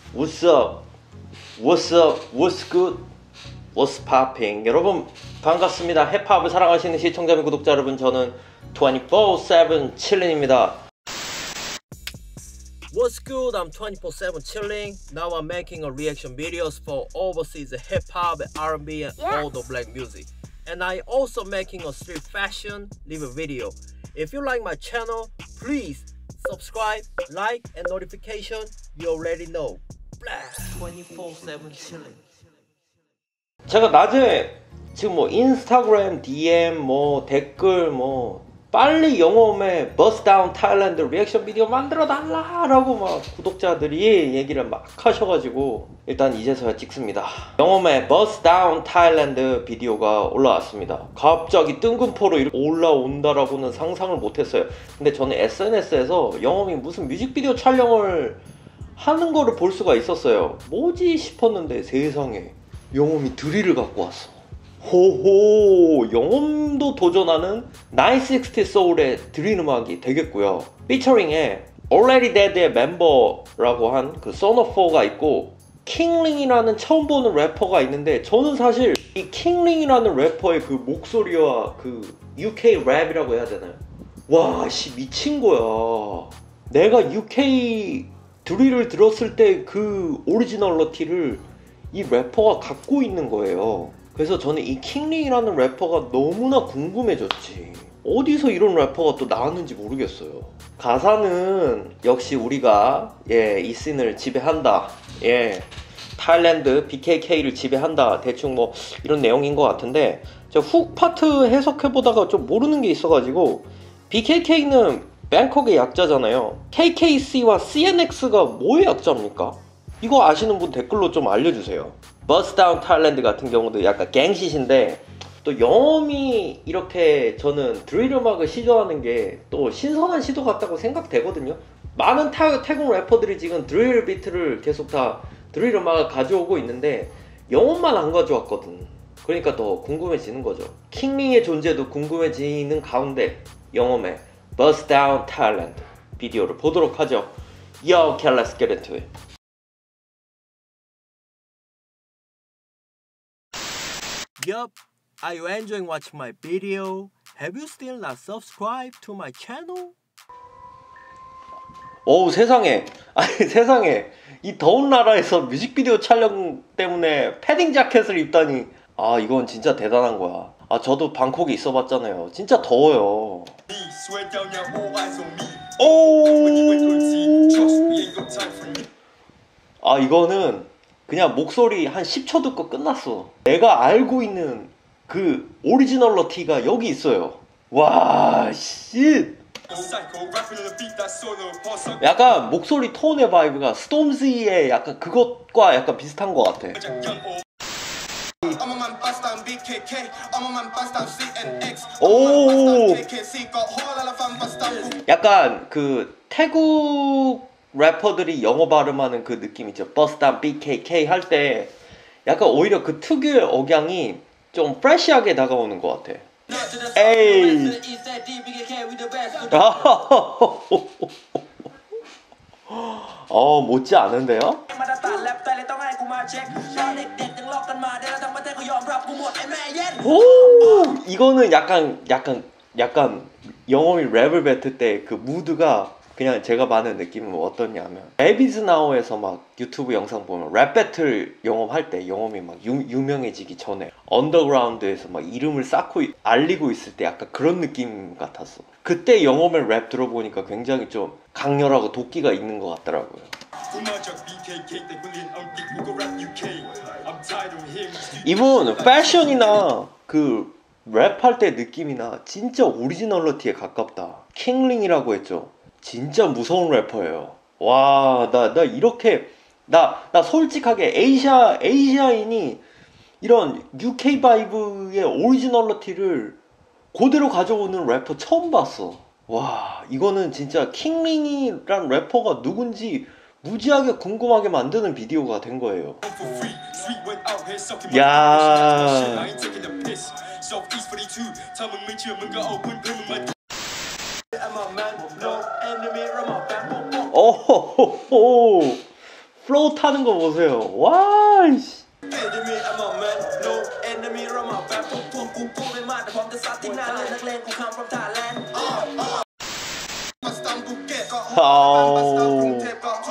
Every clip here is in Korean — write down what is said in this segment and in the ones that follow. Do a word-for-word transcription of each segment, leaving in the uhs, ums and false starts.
What's up? What's up? What's good? What's popping? 여러분 반갑습니다. 힙합을 사랑하시는 시청자 및 구독자 여러분, 저는 twenty-four seven chilling입니다. What's good? I'm twenty-four seven chilling. Now I'm making a reaction videos for overseas hip-hop, R and B and yes. all the black music. And I also making a street fashion live video. If you like my channel, please subscribe, like and notification. You already know. twenty-four seven chilling. 제가 낮에 지금 뭐 인스타그램 디엠 뭐 댓글 뭐 빨리 영어음에 Bust Down Thailand 리액션 비디오 만들어 달라라고 막 구독자들이 얘기를 막 하셔가지고 일단 이제서야 찍습니다. 영어음에 Bust Down Thailand 비디오가 올라왔습니다. 갑자기 뜬금포로 이렇게 올라온다라고는 상상을 못했어요. 근데 저는 에스엔에스에서 영어음이 무슨 뮤직비디오 촬영을 하는 거를 볼 수가 있었어요. 뭐지 싶었는데 세상에 영어음이 드릴을 갖고 왔어. 호호, 영음도 도전하는 나인 식스티 소울의 드릴 음악이 되겠고요. 피처링에 Already Dead의 멤버라고 한 그 소노포가 있고 킹링이라는 처음 보는 래퍼가 있는데, 저는 사실 이 킹링이라는 래퍼의 그 목소리와 그 유케이 랩이라고 해야 되나요? 와, 씨 미친 거야. 내가 유케이 드릴을 들었을 때 그 오리지널러티를 이 래퍼가 갖고 있는 거예요. 그래서 저는 이 킹링이라는 래퍼가 너무나 궁금해졌지. 어디서 이런 래퍼가 또 나왔는지 모르겠어요. 가사는 역시 우리가 예, 이 씬을 지배한다. 예, 타일랜드 비케이케이를 지배한다. 대충 뭐 이런 내용인 것 같은데, 제가 훅 파트 해석해보다가 좀 모르는 게 있어가지고, 비케이케이는 뱅콕의 약자잖아요. 케이케이씨와 씨엔엑스가 뭐의 약자입니까? 이거 아시는 분 댓글로 좀 알려주세요. Bust Down Thailand 같은 경우도 약간 갱싯인데, 또 영어음이 이렇게 저는 드릴 음악을 시도하는 게 또 신선한 시도 같다고 생각되거든요. 많은 타, 태국 래퍼들이 지금 드릴 비트를 계속 다 드릴 음악을 가져오고 있는데 영어음만 안 가져왔거든. 그러니까 더 궁금해지는 거죠. 킹링의 존재도 궁금해지는 가운데 영어음의 Bust Down Thailand 비디오를 보도록 하죠. Yo, okay, let's get into it. Yup, are you enjoying watching my video? Have you still not subscribed to my channel? 어우 세상에, 아니 세상에, 이 더운 나라에서 뮤직비디오 촬영 때문에 패딩 자켓을 입다니, 아 이건 진짜 대단한 거야. 아 저도 방콕에 있어봤잖아요. 진짜 더워요. 오, 아 이거는 그냥 목소리 한 십 초 듣고 끝났어. 내가 알고 있는 그 오리지널러티가 여기 있어요. 와, 씨. 약간 목소리 톤의 바이브가 스톰즈의 약간 그것과 약간 비슷한 것 같아. 오, 약간 그 태국 래퍼들이 영어 발음하는 그 느낌 있죠. Bust Down 비케이케이 할 때 약간 오히려 그 특유의 억양이 좀 프레시하게 다가오는 것 같아. 에이. 어, 못지 않은데요? 오, 이거는 약간 약간 약간 영어미 랩을 뱉을 때 그 무드가 그냥 제가 받는 느낌은 어떠냐면, Babies Now에서 막 유튜브 영상 보면 랩 배틀 영업할 때 영업이 막 유, 유명해지기 전에 언더그라운드에서 막 이름을 쌓고 알리고 있을 때 약간 그런 느낌 같았어. 그때 영업의 랩 들어보니까 굉장히 좀 강렬하고 도끼가 있는 것 같더라고요. 이분 패션이나 그 랩할 때 느낌이나 진짜 오리지널러티에 가깝다. 킹링이라고 했죠. 진짜 무서운 래퍼예요. 와, 나, 나 이렇게, 나, 나 솔직하게 에이시아, 에이시아인이 이런 유케이 바이브의 오리지널리티를 그대로 가져오는 래퍼 처음 봤어. 와, 이거는 진짜 킹링이란 래퍼가 누군지 무지하게 궁금하게 만드는 비디오가 된 거예요. 야. 오호호호, 플로우 타는 거 보세요. 와 이씨. 아우.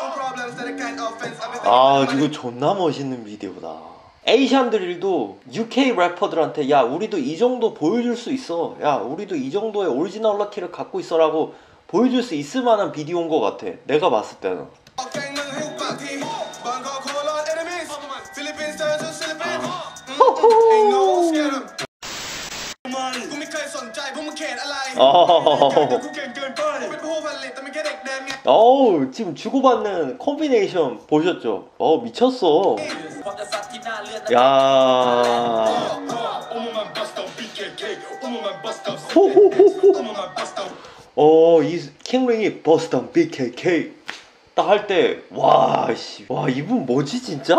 아 이거 존나 멋있는 비디오다. 에이시안 드릴도 유케이 래퍼들한테 야 우리도 이 정도 보여줄 수 있어, 야 우리도 이 정도의 오리지널리티를 갖고 있어 라고 보여줄 수 있을 만한 비디오인 것 같아, 내가 봤을 때는. 어우 지금 주고받는 콤비네이션 보셨죠? 어 미쳤어. 야. 어 이 킹링이 버스턴 비케이케이 딱 할 때 와 씨, 와 이분 뭐지 진짜?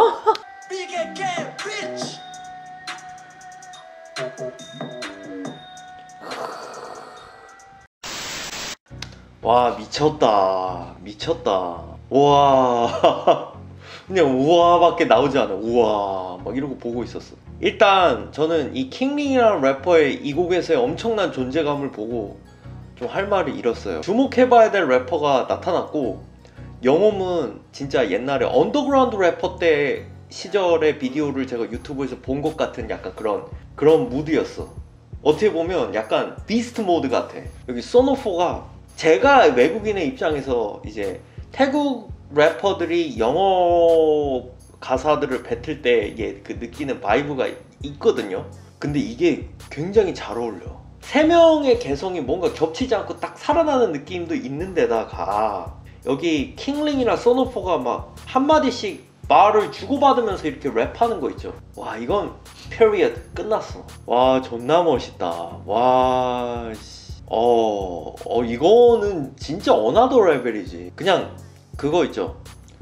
와 미쳤다 미쳤다. 와 그냥 우와밖에 나오지 않아. 우와 막 이러고 보고 있었어. 일단 저는 이 킹링이라는 래퍼의 이 곡에서의 엄청난 존재감을 보고 좀 할 말을 잃었어요. 주목해봐야 될 래퍼가 나타났고, 영홈은 진짜 옛날에 언더그라운드 래퍼 때 시절의 비디오를 제가 유튜브에서 본 것 같은 약간 그런 그런 무드였어. 어떻게 보면 약간 비스트 모드 같아. 여기 소노포가 제가 외국인의 입장에서 이제 태국 래퍼들이 영어 가사들을 뱉을 때 이게 그 느끼는 바이브가 있거든요. 근데 이게 굉장히 잘 어울려. 세 명의 개성이 뭔가 겹치지 않고 딱 살아나는 느낌도 있는데다가 여기 킹링이나 소노포가 막 한마디씩 말을 주고받으면서 이렇게 랩하는 거 있죠. 와 이건 period 끝났어. 와 존나 멋있다. 와 어, 어 이거는 진짜 어나더 레벨이지. 그냥 그거 있죠.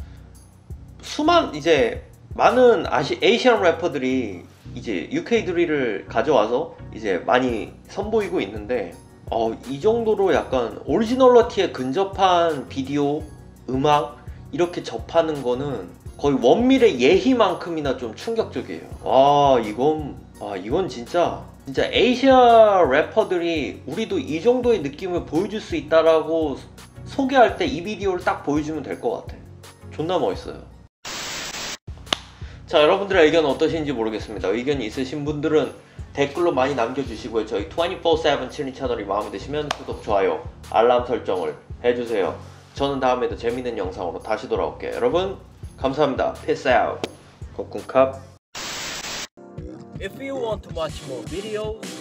수만 이제 많은 아시 에이시안 래퍼들이 이제 유케이 드릴을 가져와서 이제 많이 선보이고 있는데, 어, 이 정도로 약간 오리지널리티에 근접한 비디오, 음악 이렇게 접하는 거는 거의 원밀의 예희만큼이나 좀 충격적이에요. 와 이건 아 이건 진짜 진짜 에이시아 래퍼들이 우리도 이 정도의 느낌을 보여줄 수 있다라고 소개할 때 이 비디오를 딱 보여주면 될 것 같아. 존나 멋있어요. 자 여러분들의 의견은 어떠신지 모르겠습니다. 의견이 있으신 분들은 댓글로 많이 남겨주시고요. 저희 이십사 세븐 칠인 채널이 마음에 드시면 구독, 좋아요, 알람 설정을 해주세요. 저는 다음에도 재밌는 영상으로 다시 돌아올게요. 여러분 감사합니다. Peace out. 코쿤캅. If you want to watch more videos,